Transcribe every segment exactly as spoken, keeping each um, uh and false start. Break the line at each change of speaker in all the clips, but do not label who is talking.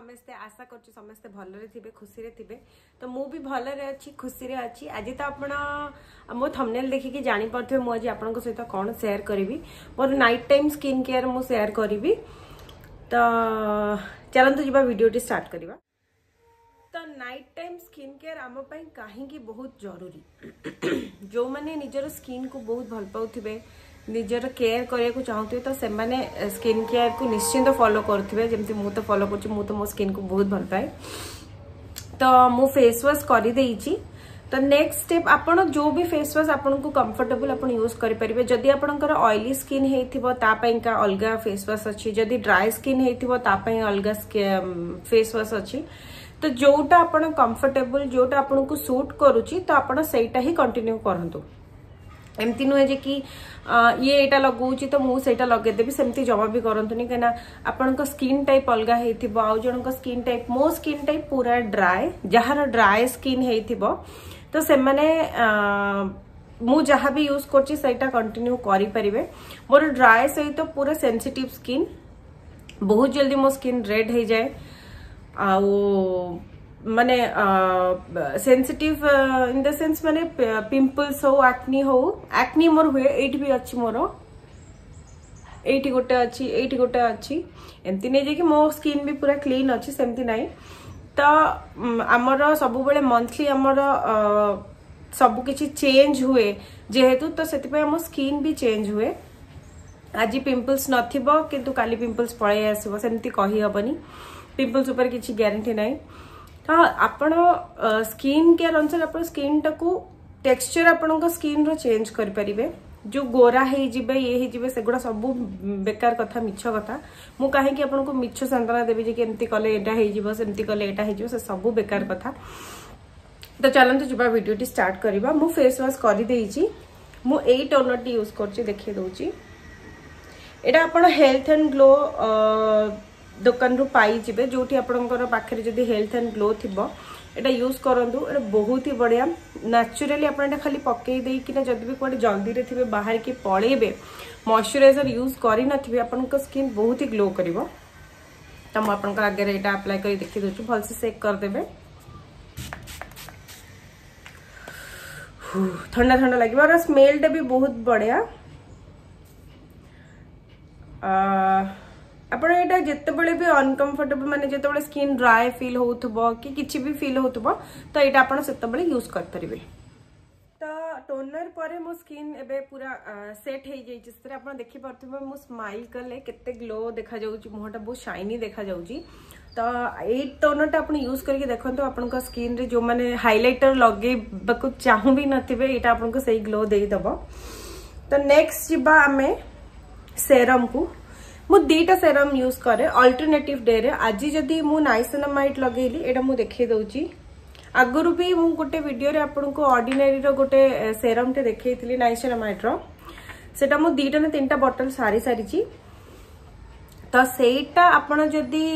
समस्ते आशा कर समस्ते भलरे थिबे खुशी रे थिबे तो मु भी भलरे अच्छी खुशी रे अच्छी। आज तो आपण मो थंबनेल देखिकी जानि परथे मु आज आपन सहित कौन शेयर करी मोर नाइट टाइम स्किन केयर मु शेयर करी। तो चलतु जी वीडियो टी स्टार्ट करिबा। तो नाइट टाइम स्किन केयर आम कहीं बहुत जरूरी जो मैंने निजर स्किन को बहुत भल पाउथिबे निजर केयर करने को चाहते तो से मैंने स्किन केयर को निश्चिंत फॉलो करुवे जमती मु तो फॉलो कर मु तो मो स्किन को बहुत भल पाए। तो मु फेस वाश कर देइछि। तो नेक्स्ट स्टेप आपण जो भी फेस वाश आपन को कंफर्टेबल आपण यूज करि परिबे। जदि आपनकर ऑयली स्किन हेथिबो ता पई का अलगा फेस वाश अछि, जदि ड्राई स्किन हेथिबो ता पई अलगा फेस वाश अछि। तो जोटा आपण कंफर्टेबल जोटा आपन को सूट करूची तो आपण सेटा ही कंटिन्यू करंतु। एमती नुहे जे कि ये एटा लगौची तो मु सेटा लगेदेबी सेमती जमा भी करंतुनी कना आपन स्किन टाइप अलगा हेथिबो आउ जणक स्किन टाइप मो स्किन टाइप पूरा ड्राई जहार ड्राई स्किन हेथिबो तो से माने मु जहा भी यूज करची सेटा कंटिन्यू करि परिबे। मोर ड्राई सहित तो पूरा सेंसिटिव स्किन बहुत जल्दी मो स्किन रेड हे जाए आउ माने सेंसिटिव इन द सेंस माने पिंपल्स हो एक्नी हो एक्नी मोर हुए एट भी अच्छी मोर एटी गोटे अच्छी एटी गोटे अच्छी एमती नहीं जे कि मो स्किन भी पूरा क्लीन अच्छी सेमती नहीं। तो आमर सब बेले मंथली आमर सब किछि चेंज हुए जेहेतु तो सेति पे आम स्किन भी चेंज हुए। आज पिंपल्स नथिबो किंतु काली पिंपल्स पळे आसीबो सेमती कहि हबनी। पिंपल्स ऊपर किछि गारंटी नहीं। तो आपण स्किन केयर अनुसार आप स्किन टाकू टेक्सचर आपण स्किन रो चेंज कर परिबे। जो गोरा हे जिबे ये हे जिबे सेगुडा सब बेकार कथा मिछ कथा मु काहे कि आपण को मिछ संतना देबी जे कि एमती कले एटा हे जिवो सेमती कले एटा हे जिवो से सब बेकार कथा। तो चलंतु जुबा वीडियो टी स्टार्ट करिबा। मु फेस वॉश करि देइची मु एई टोनर टी यूज करची देखि दउची। एटा आपण हेल्थ एंड ग्लो दुकान रू पाई जिबे जोठी आपनकर पाखरे जदी हेल्थ एंड ग्लो थिबो एटा यूज करंतु। एटा बहुत ही बढ़िया नेचुरली आपन एटा खाली पक्के देई कि ना जदी भी कोडे जल्दी रे थिबे बाहर की पळेबे मॉइस्चराइजर यूज करि नथिबे आपनकर स्किन बहुत ही ग्लो करिवो। त हम आपनकर आगे एटा अप्लाई करी देखि दोछु भल से सेक कर देबे। ठंडा ठंडा लागिबो और स्मेल भी बहुत बढ़िया। आपण एटा जत्ते बळे भी अनकंफर्टेबल माने जत्ते बळे स्किन ड्राई फील होउथबो कि किछि भी फील होउथबो तो एटा आपण सेत्ते बळे यूज कर परिबे। तो टोनर परे मो स्किन एबे पूरा सेट हे जाई छिस्तरे आपण देखि परथबो मो स्माइल करले केते ग्लो देखा जाउची मुहटा बहुत शाइनी देखा जाउची। तो ए टोनर टा आपण यूज करके देखंतो आपण का स्किन रे जो माने हाइलाइटर लगे बकु चाहू भी नथिबे एटा आपण को सही ग्लो देई दबो। तो नेक्स्ट जिबा हमें सेरम को मु दीटा सेरम यूज करे अल्टरनेटिव डे रे। आज जदी मु नाइसिनामाइड लगेली एटा मु देखै दउची। आगरु भी मु गोटे वीडियो रे आपन को ऑर्डिनरी रो गोटे सेरम ते देखैथिली नाइसिनामाइड रो सेटा मु दीटा ना तीनटा बोतल सारी सारी छी। तो सेटा आपन जदी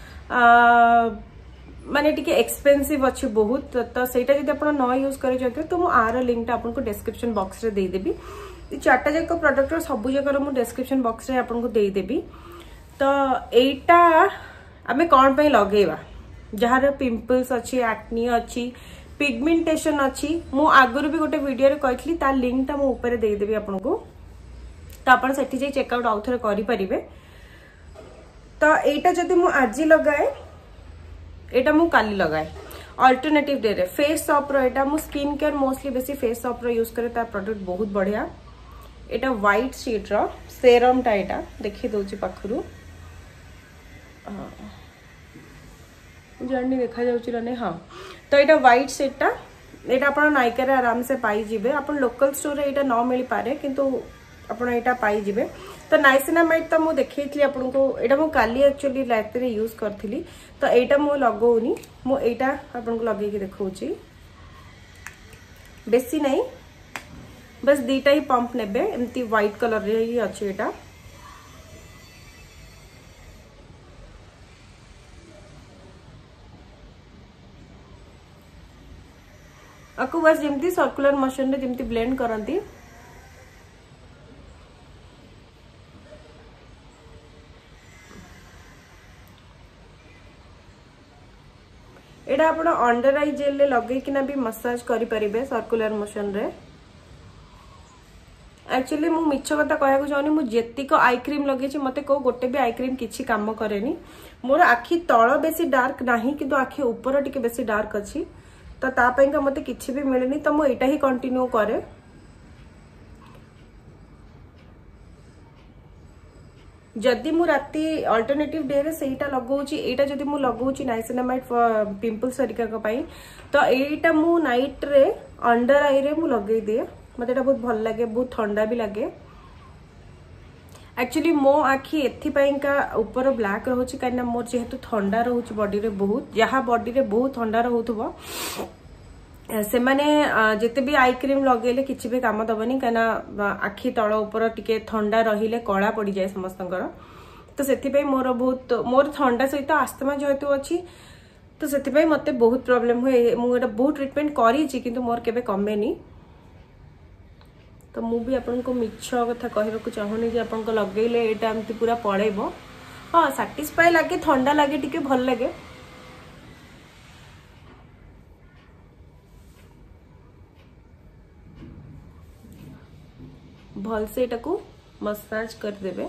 माने टिके एक्सपेंसिव अछि बहुत तो सेटा जदी आपन न यूज करे जते तो मु आर लिंक टा आपन को डिस्क्रिप्शन बॉक्स रे दे देबी। चार्टा जाक प्रोडक्ट सब जगह मु डिस्क्रिप्शन बॉक्स रे आपन को दे देबी। तो एटा आमे कोन पे लगेबा जहार पिंपल्स अछि एक्नी अछि पिगमेंटेशन अछि मु आगुर भी गोटे वीडियो रे कहथली ता लिंक ता मु ऊपर दे देबी आपन को। तो आपन सेठी जे चेक आउट आउथरे करि परिबे। तो एटा जदी मु आजि लगाए एटा मु काली लगाए अल्टरनेटिव डे रे। फेस शॉप रो एटा मु स्किन केयर मोस्टली बेसी फेस शॉप रो यूज करे ता प्रोडक्ट बहुत बढ़िया। एटा व्हाइट शीट रो सेरम टा एटा देखि दोची पाखरु जर्नी देखा जाउची रने। हां तो एटा व्हाइट शीट टा एटा आपण नाइका रे आराम से पाई जिबे। आपण लोकल स्टोर रे एटा न मिली पारे किंतु आपण एटा पाई जिबे। तो नाइसिनामाइड तो मु देखैथली आपण को एटा मु काली एक्चुअली रात रे यूज करथिली। तो एटा मु लगौनी मु एटा आपण को लगे के देखौची बेसी नहीं बस दीटा ही पंप नेबे एमती व्हाइट कलर रे ही अछि एटा। आपको बस जेमती सर्कुलर मोशन रे जेमती ब्लेंड करंती एटा आपण अंडर आई जेल ले लगे किना भी मसाज करि परिबे सर्कुलर मोशन रे। एक्चुअली मु मिछ कथा कहया चाहूनी मु जेतिक आई क्रीम लगे मते को गोटे भी आई क्रीम किछि काम करेनी। मोर आखि तळ बेसी डार्क नाही किंतु आखि ऊपर टिके बेसी डार्क अछि तो ता पई का मते किछि भी मिलेनी तो मु एटा ही कंटिन्यू करे। जदि मु राती अल्टरनेटिव डे रे सेटा लगाउची एटा जदि मु लगाउची नाइसिनामाइड पिंपल्स हरिका का पई तो एटा मु नाइट रे अंडर आई रे मु लगै दिए। मते एटा बहुत भल लागे बहुत ठंडा भी लागे। एक्चुअली मो आखि एथि पई का ऊपर ब्लैक रहउची काना मोर जेहेतु ठंडा रहउची बॉडी रे बहुत जहा बॉडी रे बहुत ठंडा रहउथबो से माने जेते भी आई क्रीम लगेले किछि भी काम दबनी काना आखि तळ ऊपर टिके ठंडा रहिले कळा पड़ी जाय समस्तंकर। तो सेथि पई मोर बहुत मोर ठंडा सहित आस्थमा जेहेतु अछि तो सेथि पई मते बहुत प्रॉब्लम होय। मु एटा बहुत ट्रीटमेंट करी छि किंतु मोर केबे कमेनी। तो मु भी आपन को मिछ कथा कहबा को चाहूनी जे आपन को लगेले एटा एमती पूरा पळेबो। हां सैटिस्फाई लागे ठंडा लागे टिके भल लागे। भल से एटा को मसाज कर देबे।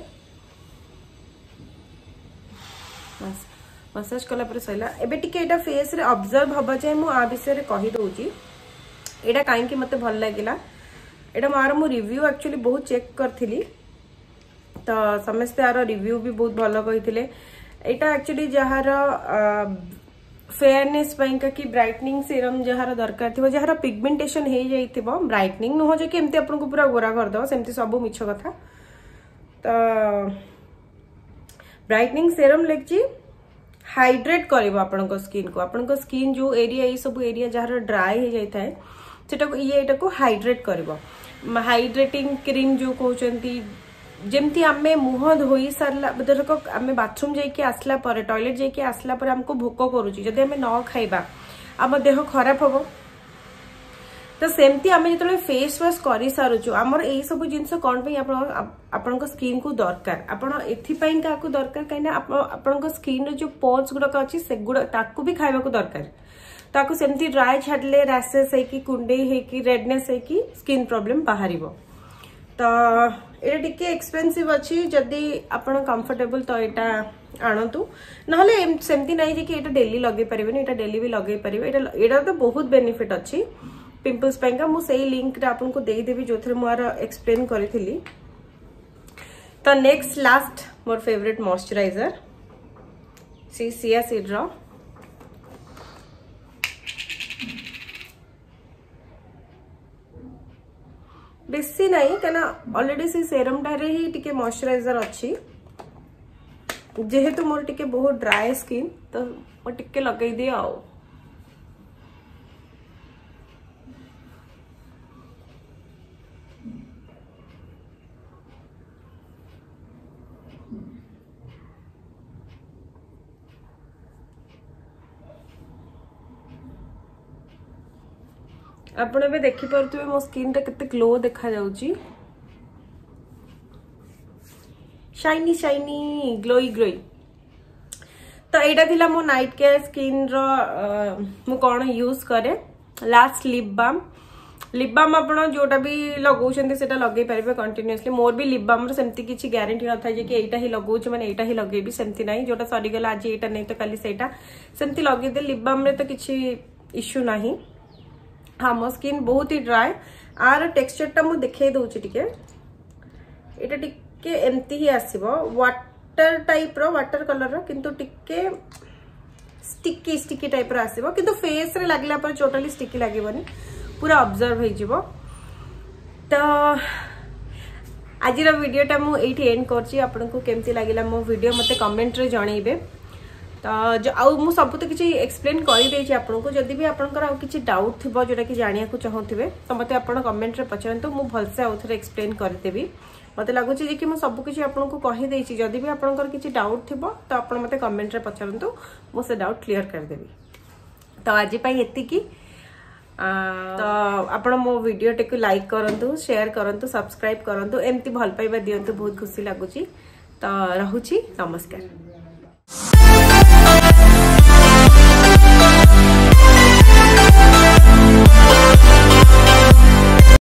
बस मसाज कला पर सैला एबे टिके एटा फेस रे ऑब्जर्व हबा जे मु आ विषय रे कहि दोउची एटा काहे कि मते भल लागिला। एटा मार मु रिव्यू एक्चुअली बहुत चेक करथिली तो समस्त यार रिव्यू भी बहुत भलो कहिथिले। एटा एक्चुअली जहार फेयरनेस पई का कि ब्राइटनिंग सीरम जहार दरकार थिबो जहार पिगमेंटेशन हे जाइथिबो ब्राइटनिंग न हो जे कि एमती आपन को पूरा गोरा कर दो सेमती सब मिछ कथा। तो ब्राइटनिंग सीरम लेछि हाइड्रेट करबो आपन को स्किन को आपन को स्किन जो एरिया ए सब एरिया जहार ड्राई हे जाय थाए सेटा को ये एटा को हाइड्रेट करबो। हाइड्रेटिंग क्रीम जो कहउचंती जेमती आमे मुह धोई सारला बदरक आमे बाथरूम जाई के आसला पर टॉयलेट जाई के आसला पर हमको भोक करूची जदि आमे न खाइबा आम देह खराब हबो। तो सेमती आमे जतले फेस वॉश करि सारुचु हमर एई सब जिंस कोन पई आपन आपन को स्किन को दरकार आपन एथि पई का को दरकार काइना आपन को स्किन रे जो पोर्स गुडा का अछि से गुडा ताकू भी खाइबा को दरकार। ताकू सेमती ड्राई छाडले रैशेस है कि कुंडे है कि रेडनेस है कि स्किन प्रॉब्लम बाहरिबो। तो एटा टिके एक्सपेंसिव अछि जदी आपण कंफर्टेबल तो एटा आणंतु नहले सेमती नाही जे कि एटा डेली लगे परिबेनी एटा डेली भी लगे परिबे। एटा एटा तो बहुत बेनिफिट अछि पिंपल्स पई का। मु सेही लिंक रे आपन को देई देबी जोथरे मोर एक्सप्लेन करिथिली। तो नेक्स्ट लास्ट मोर फेवरेट मॉइस्चराइजर सी सिया सीड रो बेसी नहीं कना ऑलरेडी से सेरम डारे ही टिके मॉइस्चराइजर अच्छी जेहेतु मोर टिके बहुत ड्राई स्किन तो मो टिके लगै दिए आउ। आपण भी देखि परथुबे मो स्किन रे केते ग्लो देखा जाउची शाइनी शाइनी ग्लोई ग्लोई। तो एटा थिला मो नाइट केयर स्किन रो मु कोन यूज करे last lip balm. Lip balm आपण जोटा भी लगाउछन्ते सेटा लगे परिबे कंटीन्यूअसली। मोर भी लिप बाम रो सेमती किछि ग्यारंटी न थाय जे कि एटा ही लगाउछ माने एटा ही लगेबी सेमती नाही जोटा सरी गेला आज एटा नै तो काली सेटा सेमती लगे दे। लिप बाम रे तो किछि इश्यू नाही। हाँ मो स्किन बहुत ही ड्राई आर टेक्सचर टा मु देखे दउछि टिके एटा टिके एमती ही आसीबो वाटर टाइप रो वाटर कलर रो किंतु टिके स्टिकी स्टिकी टाइप रो आसीबो किंतु फेस रे लागला पर टोटली स्टिकी लागिबोनी पूरा ऑब्जर्व होई जिवो। तो आज रो वीडियो टा मु एठी एंड करछि। आपन को केमती लागिला मो वीडियो मते कमेंट रे जणाइबे। तो जो आउ मु सब तो किसी एक्सप्लेन कर देछि आपन को जदी भी आपनकर आउ किछि डाउट थिबो जोटा कि जानिया को चाहथिबे तो मते आपन कमेंट रे पचरंतु मु भलसे आउ थरे एक्सप्लेन कर देबी। मते लागु छी जे कि मु सब किछि आपन को कहि देछि जदी भी आपनकर किछि डाउट थिबो तो आपन मते कमेंट रे पचरंतु मु से डाउट क्लियर कर देबी। तो आज पई एति की तो आपण मो वीडियो टेक लाइक करंतु शेयर करंतु सब्सक्राइब करंतु एमती भल पाइबा दियंतु बहुत खुशी लागुची। तो रहुची नमस्कार।